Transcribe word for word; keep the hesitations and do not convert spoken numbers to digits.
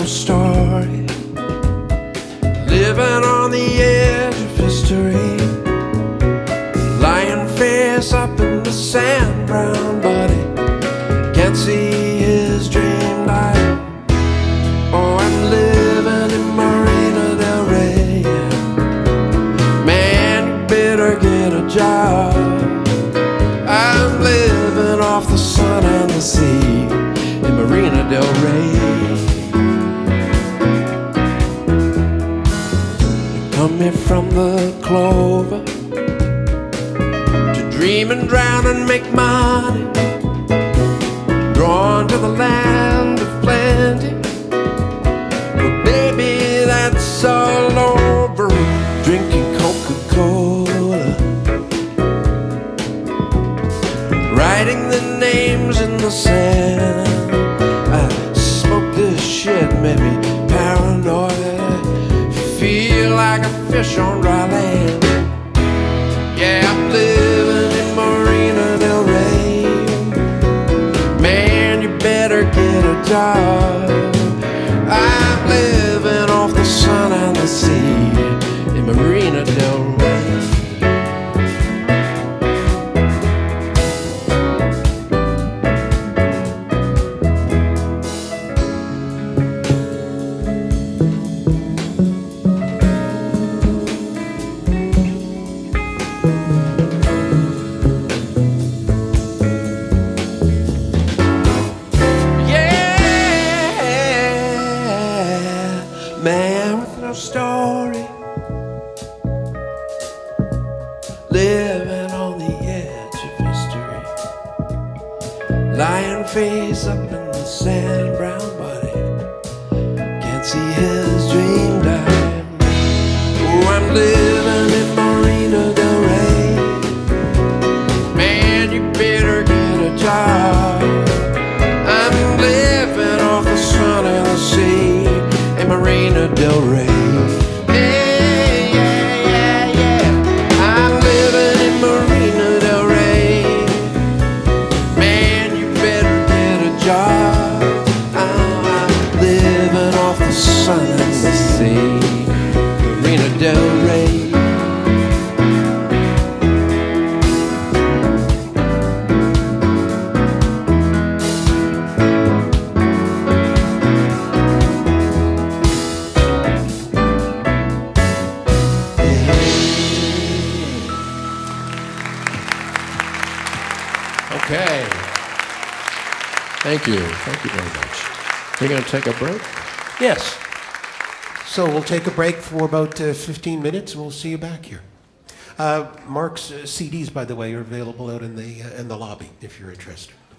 story, living on the edge of history, lying face up in the sand, brown body, can't see his dream light. Oh, I'm living in Marina del Rey. Man, you better get a job. I'm living off the sun and the sea in Marina del Rey. Coming from the clover to dream and drown and make money, drawn to the land of plenty. But baby, that's all over. Drinking Coca-Cola, writing the names in the sand. I smoke this shit, maybe paranoid. Feel like a fish on dry land. Yeah, I'm living in Marina del Rey. Man, you better get a job. I'm living off the sun and the sea in Marina del Rey. Man with no story, living on the edge of history, lying face up in the sand, brown body, can't see his dream die. Oh, I'm living in Marina del Rey. Man, you better get a job. I'm living off the sun and the sea in Marina del Rey. Hey, yeah, yeah, yeah. I'm living in Marina del Rey. Man, you better get a job. I'm living off the sun and the sea, Marina del Rey. Okay. Thank you. Thank you very much. We're going to take a break? Yes. So we'll take a break for about uh, fifteen minutes, and we'll see you back here. Uh, Mark's uh, C Ds, by the way, are available out in the uh, in the lobby if you're interested.